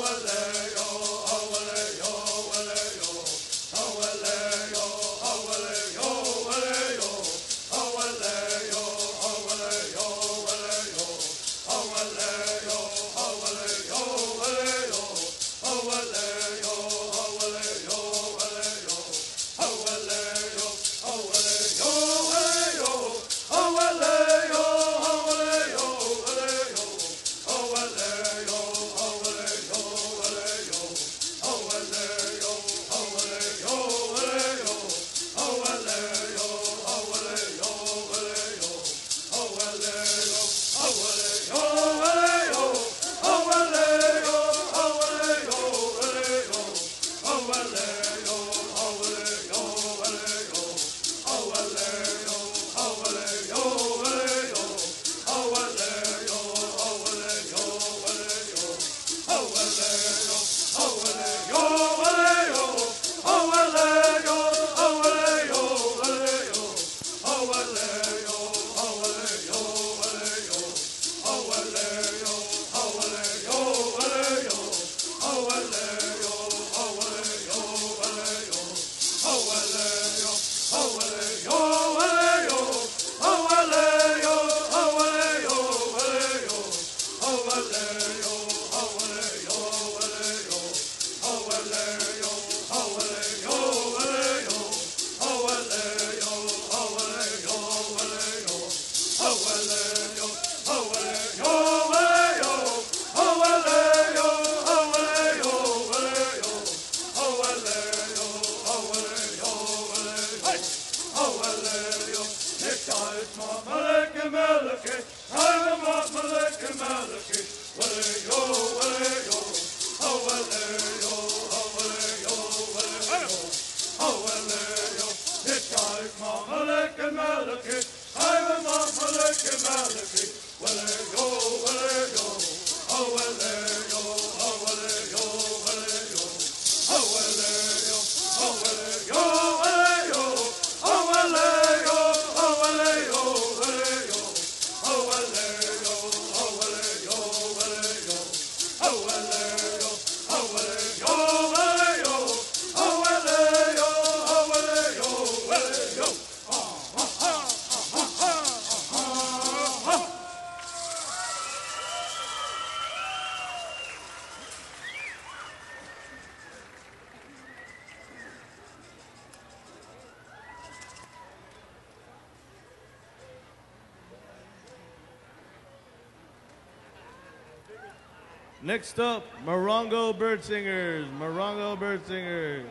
Next up, Morongo Bird Singers. Morongo Bird Singers.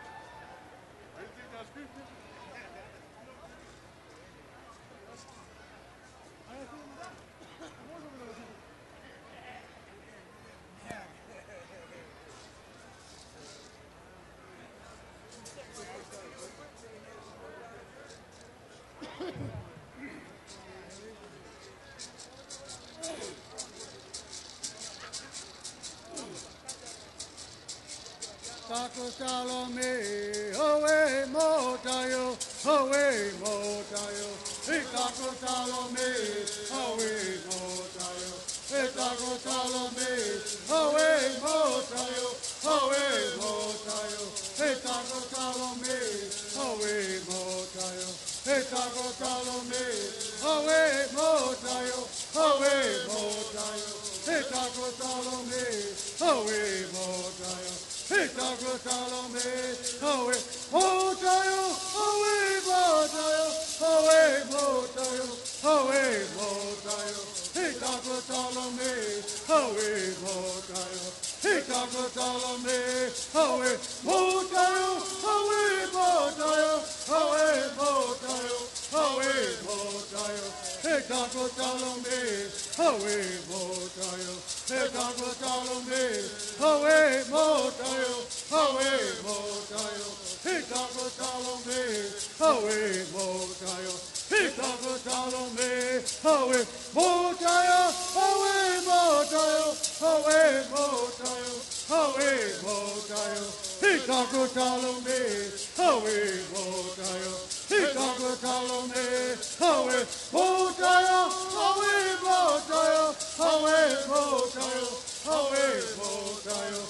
Taco Salome, away motayo, away motayo. Hey, Taco Salome, away motayo. Hey, Taco Salome, away motayo, away motayo. Hey, Taco Salome, away motayo. Hey, Taco Salome, away motayo, away motayo. Hey, Taco Salome, away motayo. Hey, Taco Salome, away, motayo, away, motayo, away, motayo, away, motayo. Hey, Taco Salome, away, motayo. Hey, Taco Salome, away, motayo, away, motayo, away, motayo, away, motayo. Hey, Taco Salome, away, motayo. Hey, Taco Salome, away, motayo, away, motayo. Hey, Taco Salome, away, motayo. Hey, Taco Salome, away, motayo, away, motayo, away, motayo, away, motayo. Hey, Taco Salome, away, motayo. Hey, Taco Salome, away, motayo, away, motayo, away, motayo, away, motayo.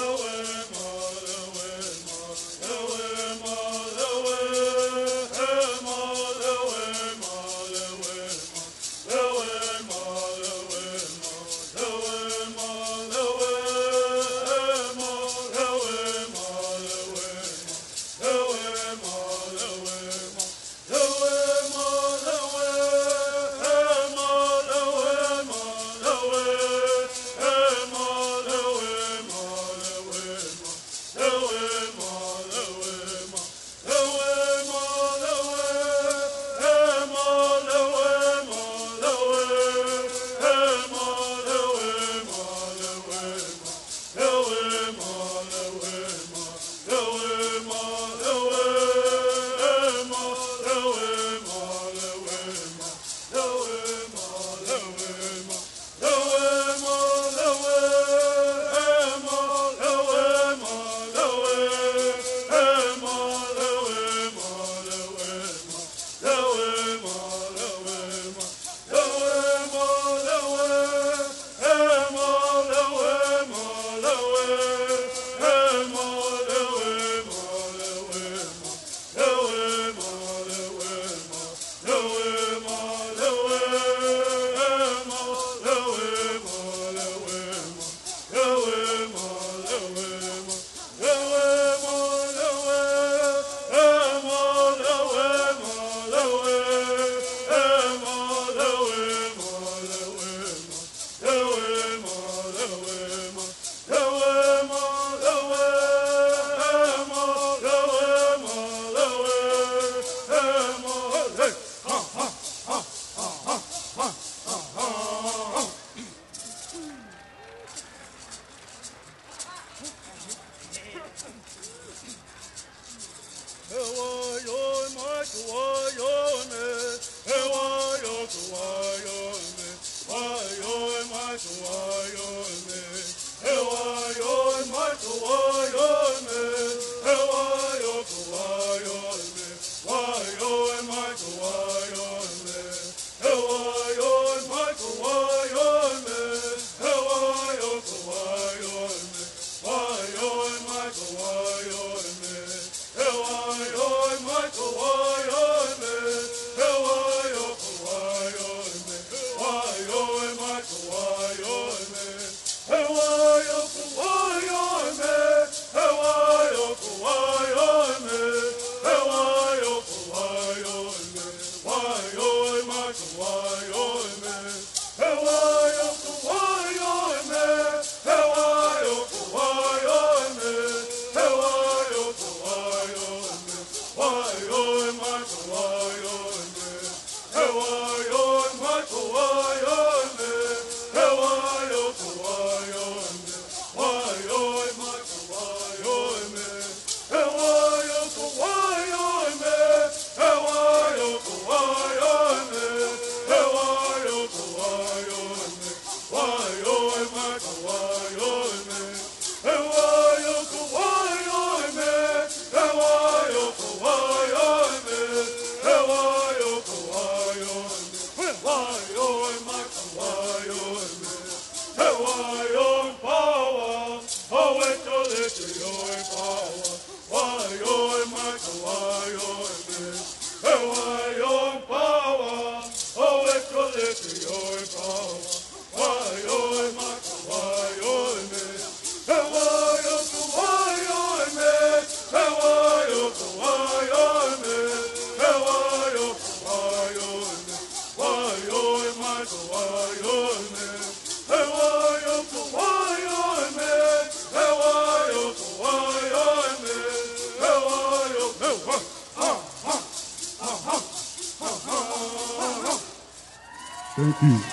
Thank you.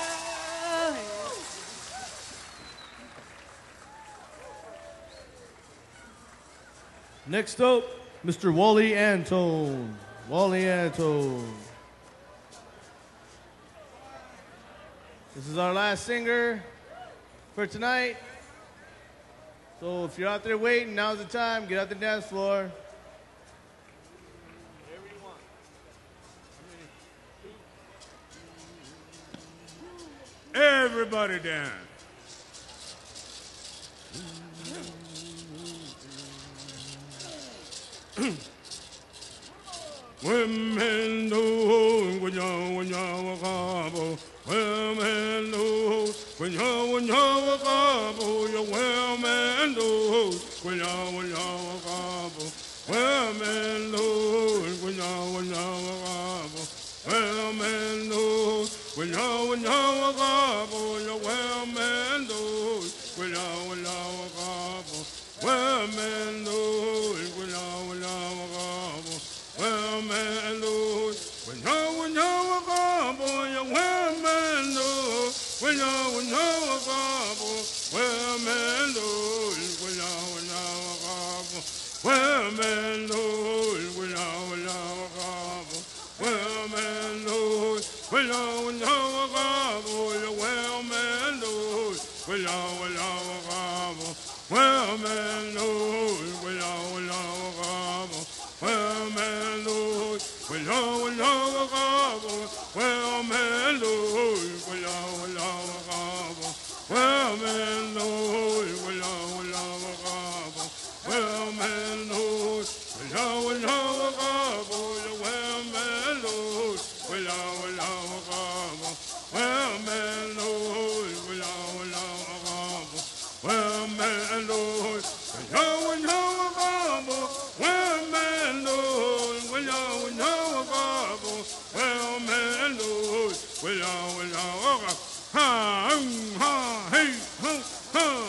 Next up, Mr. Wally Antone. Wally Antone. This is our last singer for tonight. So if you're out there waiting, now's the time. Get out the dance floor. Everybody dance. Women do when you gobble. Women do when you gobble. Your women do when you gobble. Women do when you gobble. Women do when you gobble. Your women do when you gobble. Women do when you gobble. Well, man, Lord, when you gobble, your women do. When you gobble, well, man, Lord, when you gobble. Well, man, Lord, when you gobble. Well, man, Lord, when you gobble, your well, man, Lord, when you gobble. Well, man, Lord, when you gobble. Well, man, Lord, when you gobble. Well, man, Lord, when you gobble. Well, man, Lord, when you gobble. Well, man, Lord, when you gobble. Well, man, Lord, when you gobble. Well, man, Lord, when you gobble. Well, man, Lord, when you gobble. Well, man, Lord, when you gobble. Well, man, Lord, when you gobble. Ha, ha, hey, ha, ha.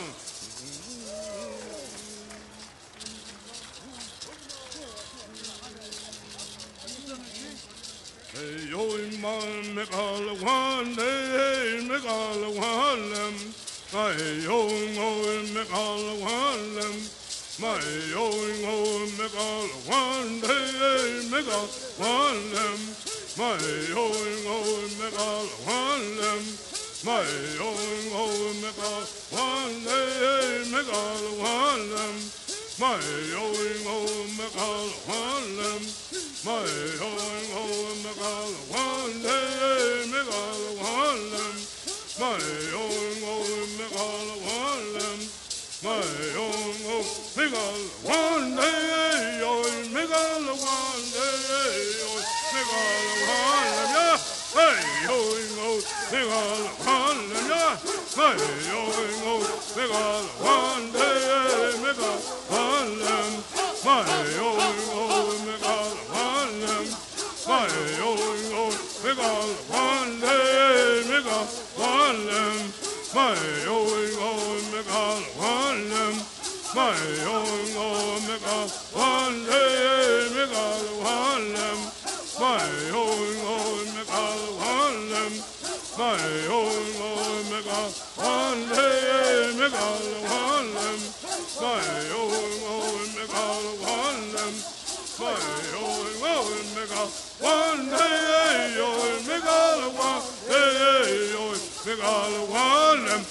Hey, yo, man, make all the one day, make all the one them. Hey, yo, make all the one them. My own make all one day, make all one them. My own make all one them. My own make all one day, make all one them. My own make all one them. My own make all one day, make all one them. My own make all one them. My own make all one day, make all one day, make all one them, yeah. Hey, make all one them, yeah. My own make all one day, make all one them. My own make all one them. My own make all one day, make all one them. My own make all one them. My own make all one day, make all one them. My own make all one them. My own make all one day, make all one them. My own make all one them. My make all one day, make all one day, make all one them.